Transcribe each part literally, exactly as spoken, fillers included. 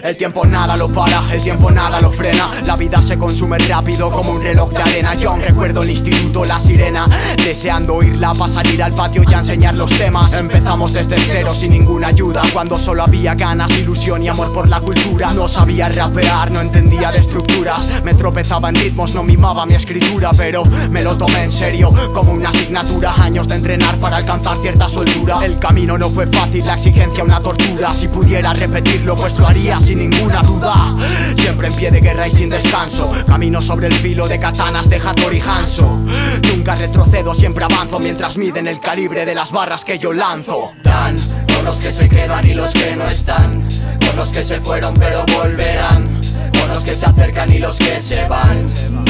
El tiempo nada lo para, el tiempo nada lo frena. La vida se consume rápido como un reloj de arena. Yo aún recuerdo el instituto, la sirena, deseando oírla para salir al patio y a enseñar los temas. Empezamos desde cero sin ninguna ayuda, cuando solo había ganas, ilusión y amor por la cultura. No sabía rapear, no entendía de estructuras, me tropezaba en ritmos, no mimaba mi escritura, pero me lo tomé en serio como una asignatura. Años de entrenar para alcanzar cierta soltura. El camino no fue fácil, la exigencia una tortura. Si pudiera repetirlo pues lo haría sin ninguna duda. Siempre en pie de guerra y sin descanso, camino sobre el filo de katanas de Hattori Hanzo. Nunca retrocedo, siempre avanzo mientras miden el calibre de las barras que yo lanzo. Dan por los que se quedan y los que no están, por los que se fueron pero volverán, por los que se acercan y los que se van.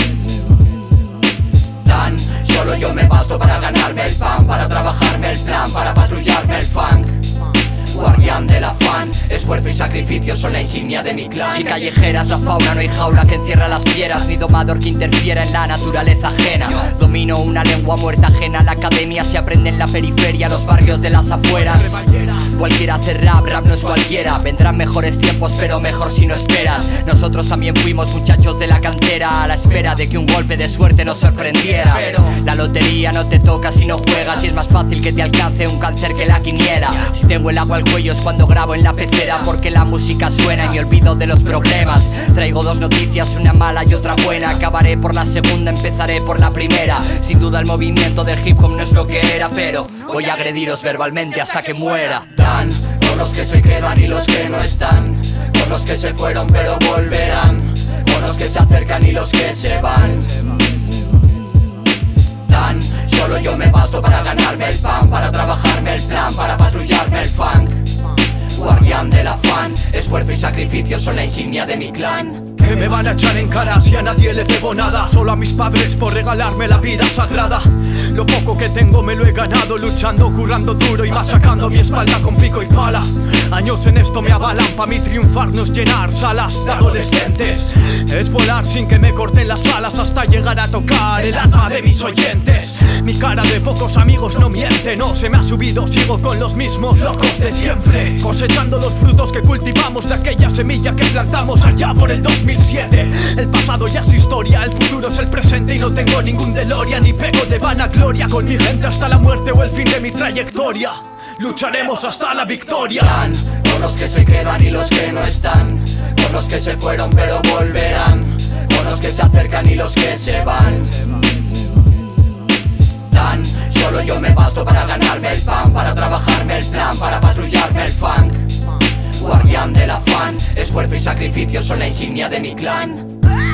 Dan, solo yo me basto para ganarme el pan, para trabajarme el plan, para patrullarme el funk. Guardián del afán, esfuerzo y sacrificio son la insignia de mi clan. Si callejera es la fauna, no hay jaula que encierra las fieras, ni domador que interfiera en la naturaleza ajena. Domino una lengua muerta ajena, la academia se aprende en la periferia, los barrios de las afueras. Cualquiera hace rap, rap no es cualquiera. Vendrán mejores tiempos, pero mejor si no esperas. Nosotros también fuimos muchachos de la cantera, a la espera de que un golpe de suerte nos sorprendiera. Pero la lotería no te toca si no juegas, y es más fácil que te alcance un cáncer que la quiniela. Si tengo el agua al cuello es cuando grabo en la pecera, porque la música suena y me olvido de los problemas. Traigo dos noticias, una mala y otra buena. Acabaré por la segunda, empezaré por la primera. Sin duda el movimiento del hip hop no es lo que era, pero voy a agrediros verbalmente hasta que muera. Dan por los que se quedan y los que no están, por los que se fueron pero volverán, por los que se acercan y los que se van. Dan, solo yo me basto para ganarme el pan, para trabajarme el plan, para patrullarme el funk. Guardián del afán, esfuerzo y sacrificio son la insignia de mi clan. Que me van a echar en cara si a nadie le debo nada, solo a mis padres por regalarme la vida sagrada. Lo poco que tengo me lo he ganado luchando, currando duro y machacando mi espalda con pico y pala. Años en esto me avalan, pa' mi triunfar no es llenar salas de adolescentes, es volar sin que me corten las alas hasta llegar a tocar el alma de mis oyentes. Mi cara de pocos amigos no miente, no se me ha subido, sigo con los mismos locos de siempre, cosechando los frutos que cultivamos de aquella semilla que plantamos allá por el dos mil siete. El pasado ya es historia, el futuro es el presente y no tengo ningún DeLorean ni pego de vanagloria. Con mi gente hasta la muerte o el fin de mi trayectoria, lucharemos hasta la victoria. Dan por los que se quedan y los que no están, por los que se fueron pero volverán, por los que se acercan y los que se van. Dan, solo yo me basto para ganarme el pan, para trabajarme el plan, para patrullarme el funk. Guardián del afán, esfuerzo y sacrificio son la insignia de mi clan.